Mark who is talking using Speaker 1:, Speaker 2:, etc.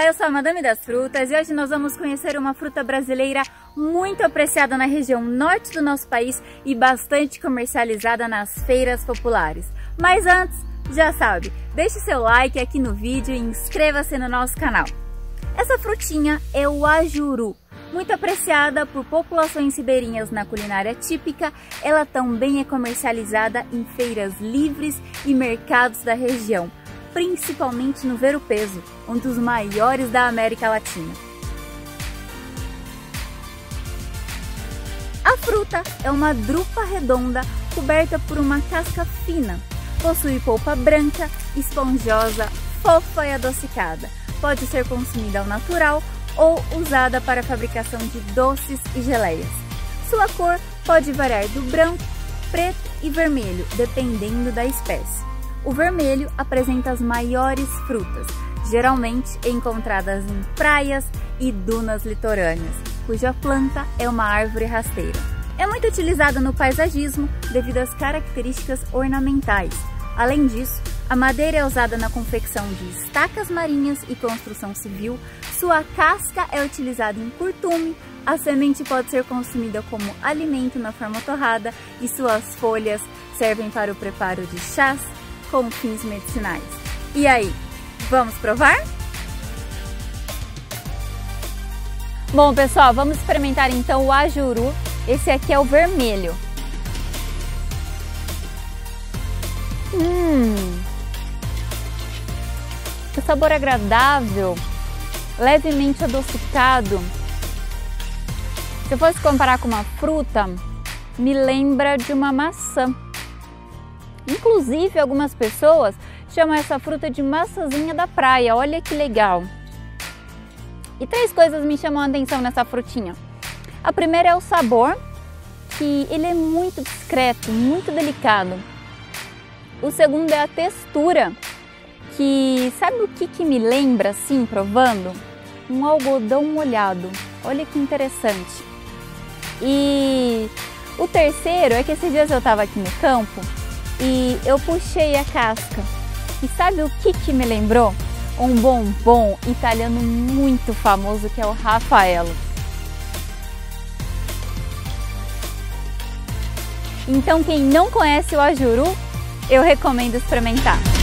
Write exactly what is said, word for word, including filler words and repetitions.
Speaker 1: eu sou a Madame das Frutas e hoje nós vamos conhecer uma fruta brasileira muito apreciada na região norte do nosso país e bastante comercializada nas feiras populares. Mas antes, já sabe, deixe seu like aqui no vídeo e inscreva-se no nosso canal. Essa frutinha é o ajuru. Muito apreciada por populações ribeirinhas na culinária típica, ela também é comercializada em feiras livres e mercados da região, principalmente no Ver-o-Peso, um dos maiores da América Latina. A fruta é uma drupa redonda coberta por uma casca fina. Possui polpa branca, esponjosa, fofa e adocicada. Pode ser consumida ao natural ou usada para a fabricação de doces e geleias. Sua cor pode variar do branco, preto e vermelho, dependendo da espécie. O vermelho apresenta as maiores frutas, geralmente encontradas em praias e dunas litorâneas, cuja planta é uma árvore rasteira. É muito utilizada no paisagismo devido às características ornamentais. Além disso, a madeira é usada na confecção de estacas marinhas e construção civil, sua casca é utilizada em curtume, a semente pode ser consumida como alimento na forma torrada e suas folhas servem para o preparo de chás com fins medicinais. E aí, vamos provar? Bom pessoal, vamos experimentar então o ajuru. Esse aqui é o vermelho. Hum, que sabor agradável, levemente adocicado. Se eu fosse comparar com uma fruta, me lembra de uma maçã. Inclusive, algumas pessoas chamam essa fruta de maçãzinha da praia. Olha que legal! E três coisas me chamam a atenção nessa frutinha. A primeira é o sabor, que ele é muito discreto, muito delicado. O segundo é a textura, que sabe o que, que me lembra assim, provando? Um algodão molhado. Olha que interessante. E o terceiro é que esses dias eu estava aqui no campo e eu puxei a casca. E sabe o que, que me lembrou? Um bombom italiano muito famoso que é o Raffaello. Então quem não conhece o ajuru, eu recomendo experimentar.